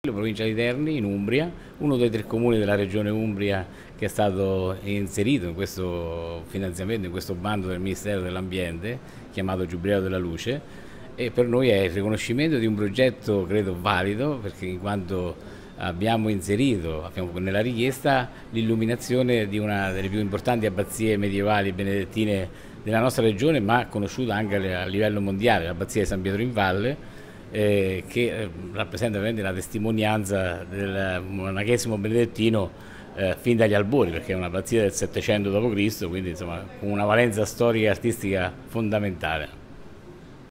Provincia di Terni, in Umbria, uno dei 3 comuni della regione Umbria che è stato inserito in questo finanziamento, in questo bando del Ministero dell'Ambiente, chiamato Giubileo della Luce, e per noi è il riconoscimento di un progetto, credo, valido, perché in quanto abbiamo inserito nella richiesta l'illuminazione di una delle più importanti abbazie medievali benedettine della nostra regione, ma conosciuta anche a livello mondiale, l'abbazia di San Pietro in Valle, che rappresenta veramente la testimonianza del monachesimo benedettino fin dagli albori, perché è un'abbazia del 700 d.C., quindi insomma con una valenza storica e artistica fondamentale.